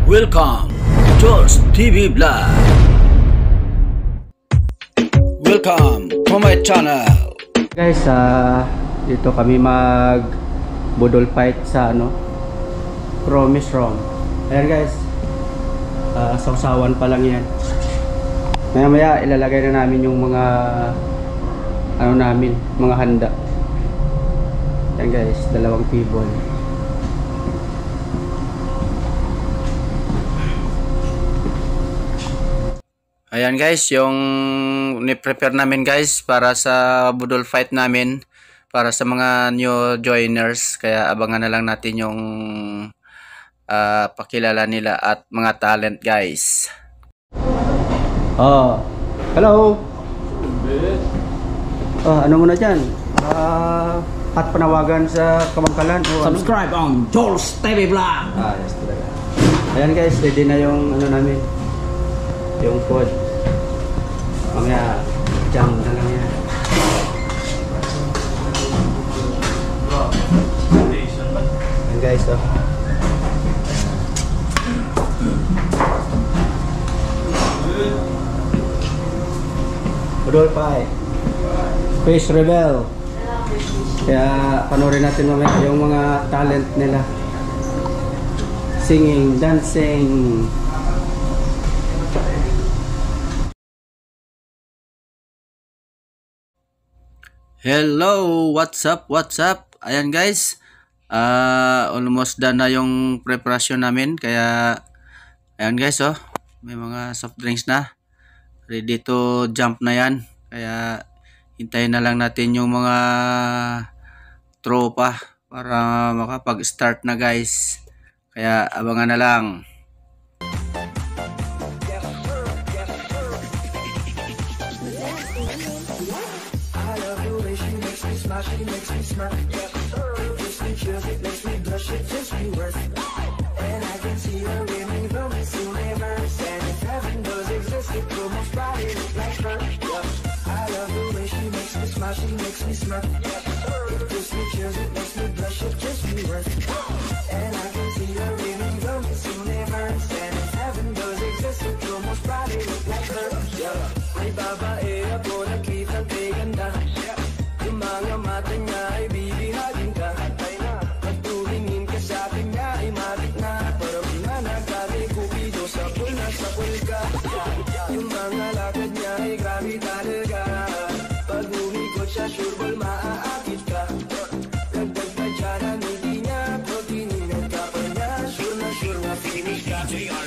Welcome, Jules TV Vlog. Welcome to my channel. Guys, dito kami mag budol fight sa Promise Wrong. Ayan guys, sausawan pa lang yan. Maya maya ilalagay na namin yung mga mga handa. Ayan guys, 2 table. Ayan guys, yung ni-prepare namin guys para sa budol fight namin, para sa mga new joiners. Kaya abangan na lang natin yung pakilala nila at mga talent guys. Hello. Ano muna dyan? At panawagan sa Kamangkalan. Subscribe on Jules TV Vlog. Yes talaga. Ayan guys, ready na yung namin. Yung food. Mamaya jam na lang yan. Ayan guys, Budol Pie, Face Rebel. Kaya panoorin natin mamaya yung mga talent nila. Singing, dancing. Hello, what's up? Ayan guys, almost done na yung preparasyon namin. Kaya ayan guys, may mga soft drinks na, ready to jump na yan. Kaya hintayin na lang natin yung mga tropa para makapag-start na guys. Kaya abangan na lang. She makes me smirk, it gives me chills, it makes me blush, it just be worth it. And I can see her winning from this universe. And if heaven does exist, it will most probably look like her. I love the way she makes me smile, she makes me smirk, it gives me chills, it makes me blush, it just be worth it. And I can see her winning from this universe. And if heaven does exist, it will most probably look like her. May babae ako nakitang kay ganda, mga mata niya ay bibihagin ka. Pag tumingin ka sa akin niya ay matik na. Parang pinanag kami kupido sa pool ka. Yung mga lakad niya ay grabe talaga. Pag umikot siya sureball maaakit ka. Dagdag pa dyan ang hindi niya. Pag tininag ka pa niya, sure na finish ka.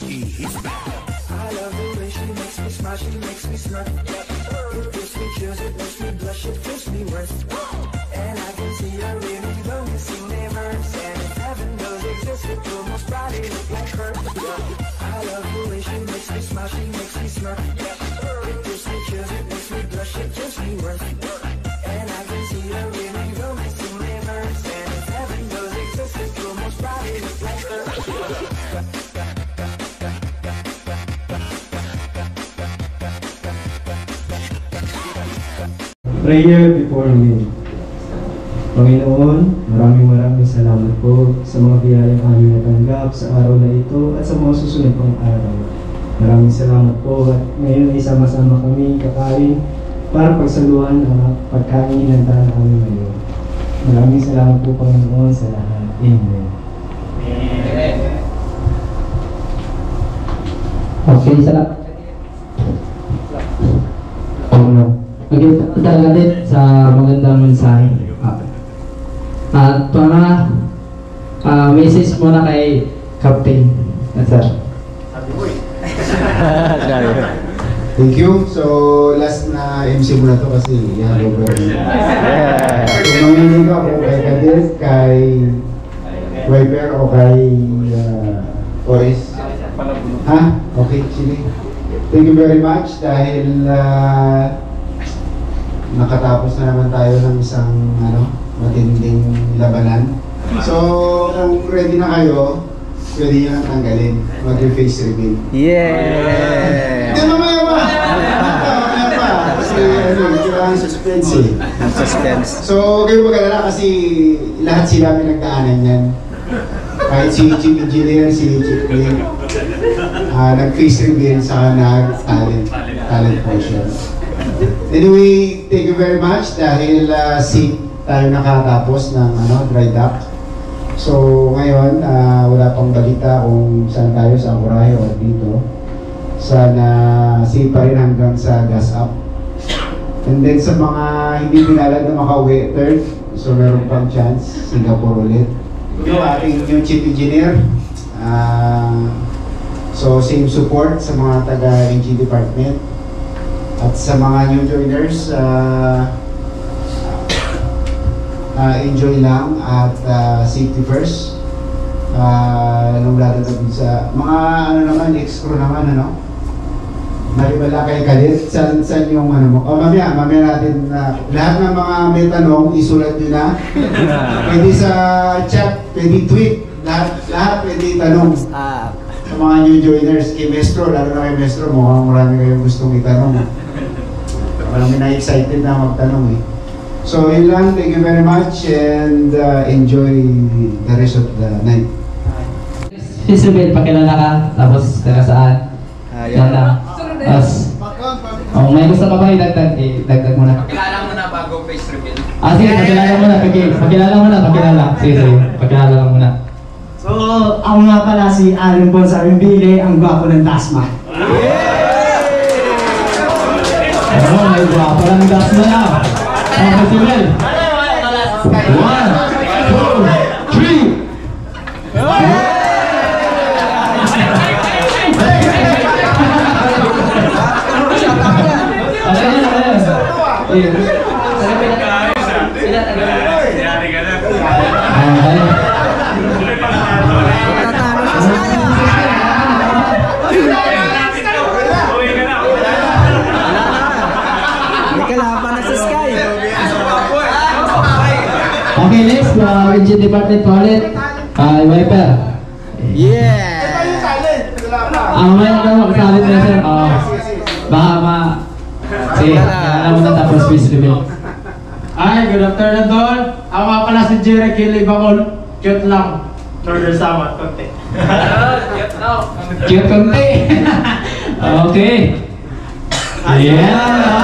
I love the way she makes me smile, she makes me smirk. It gives me chills, it makes me blush, it gives me worth. And I can see her winning from this universe. And if heaven does exist, it will most probably look like her. I love the way she makes me smile, she makes me smirk. It gives me chills, it makes me blush, it gives me worth. And I can see her winning from this universe. And if heaven does exist, it will most probably look like her. Prayer before meal. Panginoon, maraming salamat po sa mga biyayang aming natanggap sa araw na ito at sa mga susunod pang araw. Maraming salamat po at ngayon ay sama-sama kami kakain para pagsaluhan ang pagkain inantahan namin ngayon. Maraming salamat po Panginoon sa lahat. Amen. Okay, salamat. Okay, tagalit sa magandang mensahe. At para message muna kay Captain. Sir. Thank you. So, last na MC mo na to kasi over. So, mamili ka kung kay Kadir, kay Viper o kay Oris. Ha? Okay, sige. Thank you very much dahil nakatapos na naman tayo ng isang matinding labanan. So, kung ready na kayo, pwede nyo nang tanggalin. Mag-face reveal. Yeah! Hindi mamaya pa! Mamaya pa! Kasi kailangan suspense eh. Suspense. So, kayo mag-alala kasi lahat sila pinagdaanan yan. Kahit si Chief Engineer, si Chief Lee, nag-face reveal sa nag-talent portion. Anyway, thank you very much dahil safe tayo nakatapos ng dry dock. So ngayon, wala pang balita kung saan tayo, sa Coraje o dito. Sana safe pa rin hanggang sa gas up. And then sa mga hindi pinalad na makauwi, third, so meron pang chance, Singapore ulit. Yung ating new chief engineer, so same support sa mga taga-NG department. At sa mga new joiners, enjoy lang at safety first. Lalo sa mga naman, ex-crew naman, Malibala kay Kalit, saan yung mo? Mamaya natin lahat ng mga may tanong, isulat nyo na. Pwede sa chat, pwede tweet, lahat pwede tanong. Sa mga new joiners, kay Mestro, lalo na kay Mestro, mukhang marami kayong gustong itanong. Marami na excited na magtanong So yun lang, thank you very much and enjoy the rest of the night. Isabel, pakilala ka, tapos taga saan? Yan lang. Tapos, may gusto ka ba idagdag? Dagdag mo na. Pakilala mo na bago face reveal. Sige, pakilala mo na. Sige, pakilala lang muna. So, ako nga pala si Aaron Bonsa Rimbile, ang gwapo ng Dasma. May gwapo ng Dasma na. Isabel. 1, 2, 3. Okay, next, engine department ulit. Wiper. Yeah! May salit na sir. Baka sige, kailangan mo na tapos face reveal. Hi, good afternoon tol. Ako nga pala si Jerry Kelly Bacol. Cute lang. Northern Samar, konti. Cute konti. Okay. Yeah.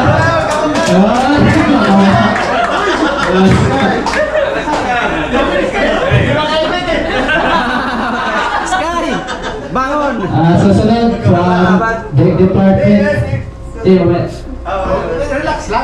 Sky! Bangon! Susunod from Deck Department. Relax lang.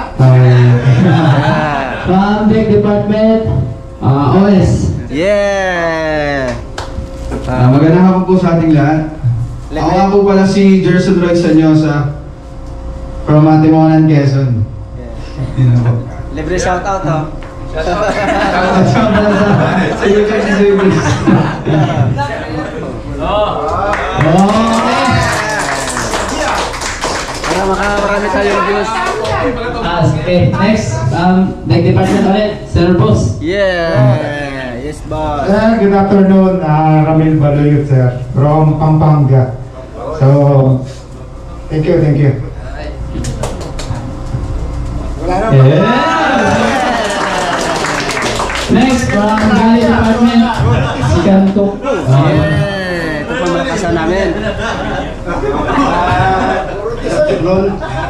From Deck Department, OS. Yeah! Magandang hapon po sa ating lahat. Ako nga po pala si Gerson Roy Sanyosa from Antimonan, Quezon. Libre shoutout At siya pala sa UK si Zubis. Marami tayong views. Okay, next, Deck Department ulit, Sir Boss. Yeah! Yes, boss. Good afternoon, Ramil Baloyut sir, from Pampanga. So, thank you. Next, from Gali Department, si Kanto. Ito pa malakasan namin. Lol.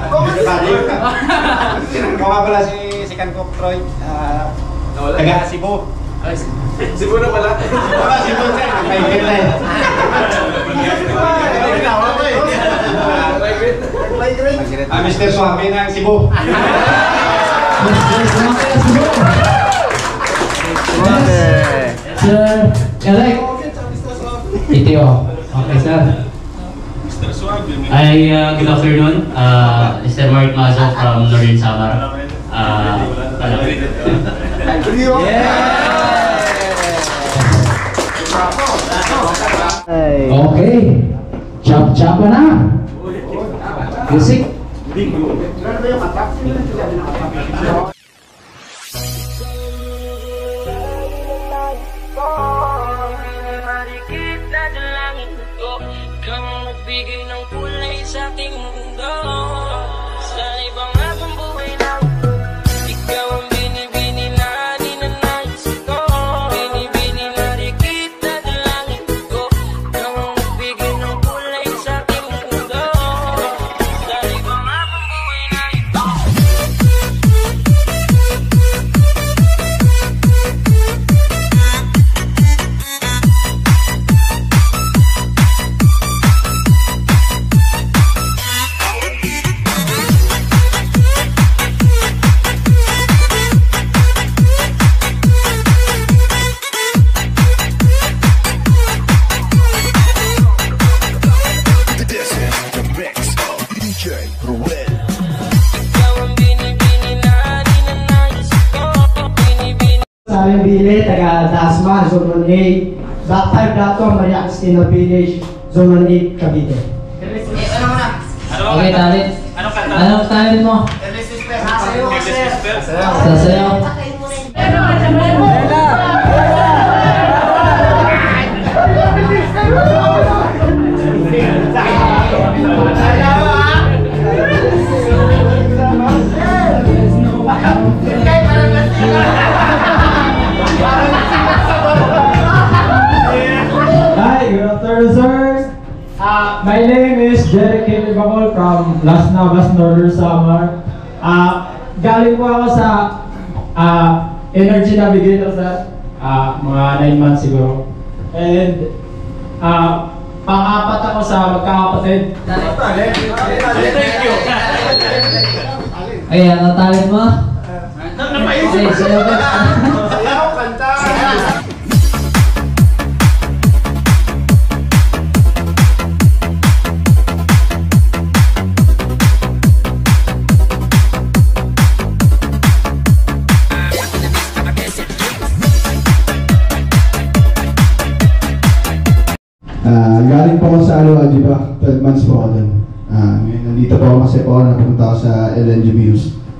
Ako nga pala si Kankok Troy. Taga Cebu. Cebu na pala. Cebu sir. May grade. Mr. Suave ng Cebu. Sir Elec. PTO. Okay, sir. Hi, good afternoon. Mr. Mark Mazo from Northern Samar. Okay. Chop na. Music. Marikit na dalangin ko, kang magbigay ng kulay sa aking mundo. Sa ibang habang buhay na ikaw ang binibini na ninanais ko. Binibini marikit na dalangin ko, kang magbigay ng kulay sa aking Galing Bile, taga Dasma, Zone 1A. Back 5 dato, Maria Cristina Village, Zone 1A, Cavite. Okay, talent. Anong talent mo? Sasayaw. Hi, good afternoon, sir. My name is Jerry Kilibacol from Las Navas, Northern Samar. Galing po ako sa Energy Navigator, sir. Mga 9 months siguro. And pang-apat ako sa magkakapatid. Thank you. Ay, ano talent mo? Okay, sayaw ka. Sayaw, kanta. Galing po ako sa Aljiba, 12 months po ako dun. Ngayon, nandito po ako kasi po ako napunta ako sa LNG Views.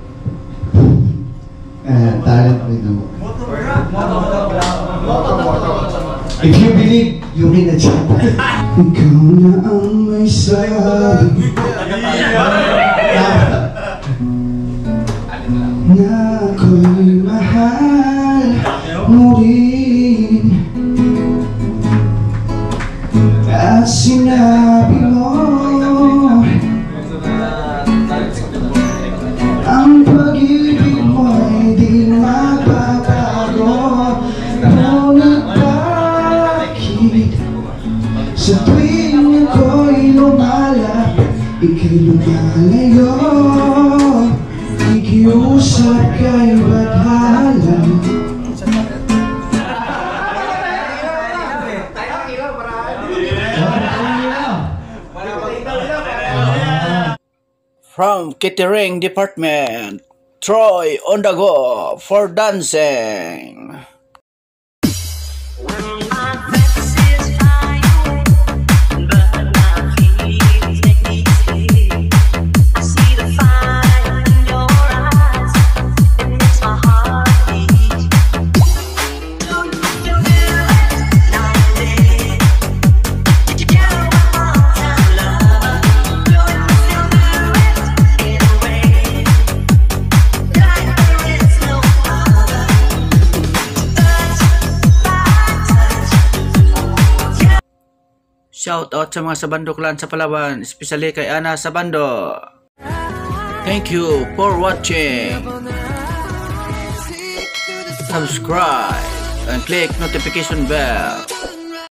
Talent ko ito. If you believe, you can achieve. Ikaw na ang may sabi na ako'y mahal mo rin. At sinabi mo ang pag-ibig mo'y di magbabago. Ngunit bakit sa tuwing ako'y lumalapit, ika'y lumalayo? Ikiusap ka'y badhala. From Catering Department, Troy on the go for dancing. Shout out sa mga Sabando clan sa Palawan, especially kay Ana Sabando. Thank you for watching. Subscribe and click notification bell.